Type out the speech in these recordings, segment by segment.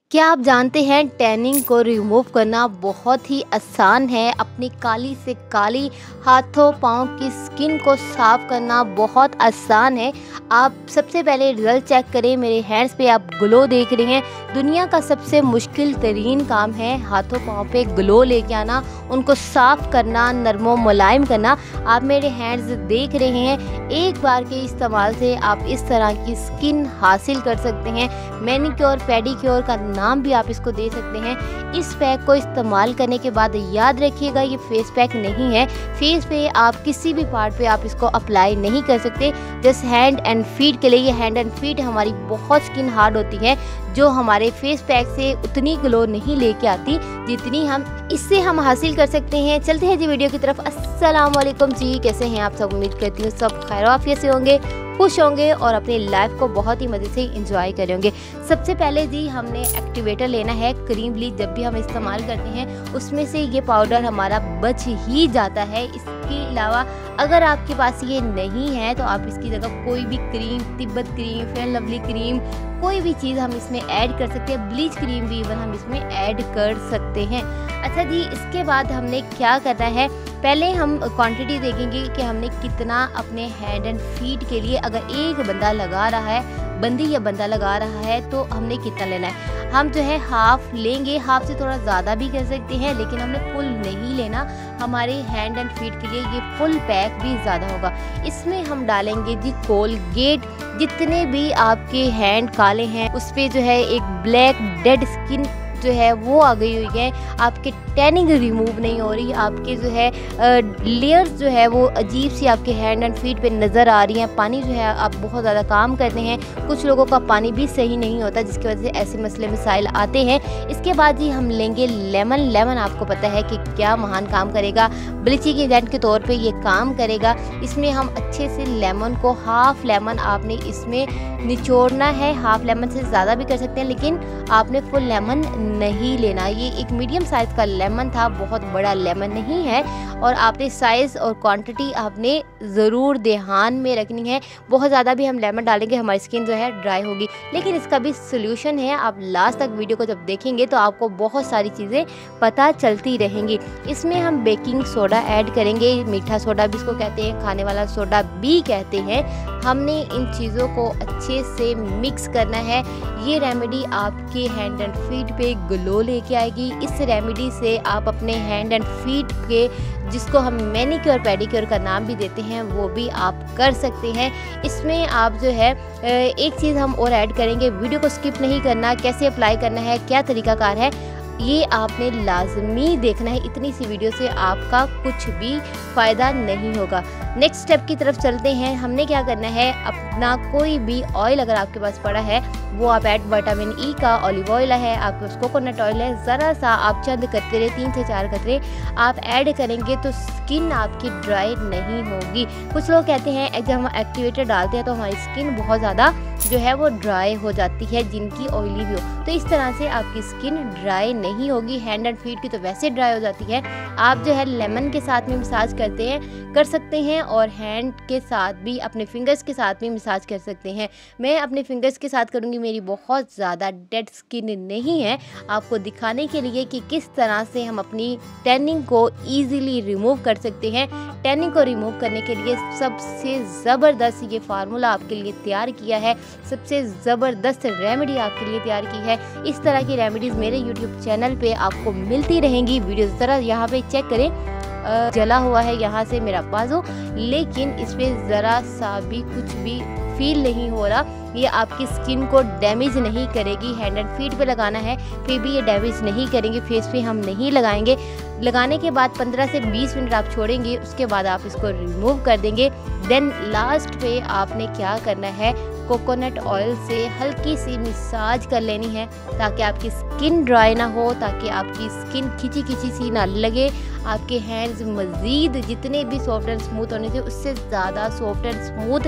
क्या आप जानते हैं टैनिंग को रिमूव करना बहुत ही आसान है। अपनी काली से काली हाथों पाँव की स्किन को साफ करना बहुत आसान है। आप सबसे पहले रिजल्ट चेक करें। मेरे हैंड्स पे आप ग्लो देख रहे हैं। दुनिया का सबसे मुश्किल तरीन काम है हाथों पाँव पे ग्लो लेके आना, उनको साफ करना, नरमो मुलायम करना। आप मेरे हैंड्स देख रहे हैं। एक बार के इस्तेमाल से आप इस तरह की स्किन हासिल कर सकते हैं। मैनीक्योर पेडिक्योर का नाम भी आप इसको दे सकते हैं। इस पैक को इस्तेमाल करने के बाद याद रखिएगा ये फेस पैक नहीं है। फेस पे आप किसी भी पार्ट पे आप इसको अप्लाई नहीं कर सकते। जस्ट हैंड एंड फीट के लिए। ये हैंड एंड फीट हमारी बहुत स्किन हार्ड होती है जो हमारे फेस पैक से उतनी ग्लो नहीं लेके आती जितनी हम इससे हासिल कर सकते हैं। चलते हैं जी वीडियो की तरफ। अस्सलाम वालेकुम जी, कैसे हैं आप सब? उम्मीद करती हूँ सब खैर आफियत से होंगे, खुश होंगे और अपनी लाइफ को बहुत ही मज़े से एंजॉय करेंगे। सबसे पहले जी हमने एक्टिवेटर लेना है। क्रीम ब्लीच जब भी हम इस्तेमाल करते हैं उसमें से ये पाउडर हमारा बच ही जाता है। इसके अलावा अगर आपके पास ये नहीं है तो आप इसकी जगह कोई भी cream, Tibet cream, fair lovely cream, कोई भी चीज़ हम इसमें ऐड कर सकते हैं। ब्लीच क्रीम भी इवन हम इसमें ऐड कर सकते हैं। अच्छा जी, इसके बाद हमने क्या करना है, पहले हम क्वांटिटी देखेंगे कि हमने कितना अपने हैंड एंड फीट के लिए, अगर एक बंदा लगा रहा है, बंदी या बंदा लगा रहा है तो हमने कितना लेना है। हम जो है हाफ लेंगे, हाफ से थोड़ा ज़्यादा भी कर सकते हैं लेकिन हमने फुल नहीं लेना। हमारे हैंड एंड फीट के लिए ये फुल पैक भी ज़्यादा होगा। इसमें हम डालेंगे जी कोलगेट। जितने भी आपके हैंड काले हैं उस पर जो है एक ब्लैक डेड स्किन जो है वो आ गई हुई है। आपके टैनिंग रिमूव नहीं हो रही। आपके जो है लेयर्स जो है वो अजीब सी आपके हैंड एंड फीट पे नज़र आ रही हैं। पानी जो है आप बहुत ज़्यादा काम करते हैं, कुछ लोगों का पानी भी सही नहीं होता जिसकी वजह से ऐसे मसले मसाइल आते हैं। इसके बाद ही हम लेंगे लेमन। लेमन आपको पता है कि क्या महान काम करेगा, ब्लीचिंग एजेंट के तौर पर ये काम करेगा। इसमें हम अच्छे से लेमन को, हाफ लेमन आपने इसमें निचोड़ना है। हाफ लेमन से ज़्यादा भी कर सकते हैं लेकिन आपने फुल लेमन नहीं लेना। ये एक मीडियम साइज़ का लेमन था, बहुत बड़ा लेमन नहीं है। और आपने साइज़ और क्वांटिटी आपने ज़रूर ध्यान में रखनी है। बहुत ज़्यादा भी हम लेमन डालेंगे हमारी स्किन जो है ड्राई होगी। लेकिन इसका भी सोल्यूशन है। आप लास्ट तक वीडियो को जब देखेंगे तो आपको बहुत सारी चीज़ें पता चलती रहेंगी। इसमें हम बेकिंग सोडा ऐड करेंगे। मीठा सोडा भी इसको कहते हैं, खाने वाला सोडा भी कहते हैं। हमने इन चीज़ों को अच्छे से मिक्स करना है। ये रेमेडी आपके हैंड एंड फीट पे ग्लो लेके आएगी। इस रेमेडी से आप अपने हैंड एंड फीट के, जिसको हम मैनीक्योर पेडिक्योर का नाम भी देते हैं, वो भी आप कर सकते हैं। इसमें आप जो है एक चीज़ हम और ऐड करेंगे। वीडियो को स्किप नहीं करना। कैसे अप्लाई करना है, क्या तरीकाकार है, ये आपने लाजमी देखना है। इतनी सी वीडियो से आपका कुछ भी फ़ायदा नहीं होगा। नेक्स्ट स्टेप की तरफ चलते हैं। हमने क्या करना है, अपना कोई भी ऑयल अगर आपके पास पड़ा है वो आप ऐड, विटामिन ई का ऑलिव ऑयल है, आपके पास कोकोनट ऑयल है, ज़रा सा आप चंद कतरे, 3 से 4 कतरे आप ऐड करेंगे तो स्किन आपकी ड्राई नहीं होगी। कुछ लोग कहते हैं जब हम एक्टिवेटर डालते हैं तो हमारी स्किन बहुत ज़्यादा जो है वो ड्राई हो जाती है, जिनकी ऑयली भी हो। तो इस तरह से आपकी स्किन ड्राई नहीं होगी। हैंड एंड फीट की तो वैसे ड्राई हो जाती है। आप जो है लेमन के साथ में मसाज कर सकते हैं और हैंड के साथ भी, अपने फिंगर्स के साथ भी मसाज कर सकते हैं। मैं अपने फिंगर्स के साथ करूँगी, मेरी बहुत ज़्यादा डेड स्किन नहीं है, आपको दिखाने के लिए कि किस तरह से हम अपनी टैनिंग को ईज़िली रिमूव कर सकते हैं। टैनिंग को रिमूव करने के लिए सबसे ज़बरदस्त ये फार्मूला आपके लिए तैयार किया है। सबसे ज़बरदस्त रेमेडी आपके लिए तैयार की है। इस तरह की रेमेडीज़ मेरे यूट्यूब चैनल पे आपको मिलती रहेंगी। वीडियो ज़रा यहाँ पे चेक करें, जला हुआ है यहाँ से मेरा बाजू, लेकिन इस पर ज़रा सा भी कुछ भी फील नहीं हो रहा। ये आपकी स्किन को डैमेज नहीं करेगी। हैंड एंड फीट पे लगाना है फिर भी ये डैमेज नहीं करेंगे। फेस पे हम नहीं लगाएंगे। लगाने के बाद 15 से 20 मिनट आप छोड़ेंगे, उसके बाद आप इसको रिमूव कर देंगे। देन लास्ट पे आपने क्या करना है, कोकोनट ऑयल से हल्की सी मसाज कर लेनी है ताकि आपकी स्किन ड्राई ना हो, ताकि आपकी स्किन खिंची खिंची सी ना लगे। आपके हैंड्स मज़ीद जितने भी सॉफ्ट एंड स्मूथ होने थे उससे ज़्यादा सॉफ्ट एंड स्मूथ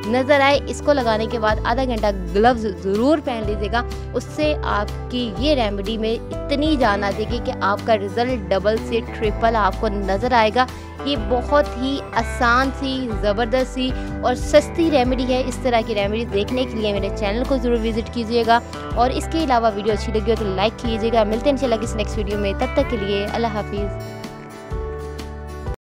नज़र आए। इसको लगाने के बाद आधा घंटा ग्लव्स ज़रूर पहन लीजिएगा, उससे आपकी ये रेमेडी में इतनी जान आ जाएगी कि आपका रिज़ल्ट डबल से ट्रिपल आपको नज़र आएगा। ये बहुत ही आसान सी, ज़बरदस्त सी और सस्ती रेमेडी है। इस तरह की रेमेडी देखने के लिए मेरे चैनल को ज़रूर विज़िट कीजिएगा और इसके अलावा वीडियो अच्छी लगी हो तो लाइक कीजिएगा। मिलते हैं इंशाल्लाह किसी नेक्स्ट वीडियो में, तब तक के लिए अल्लाह हाफिज़।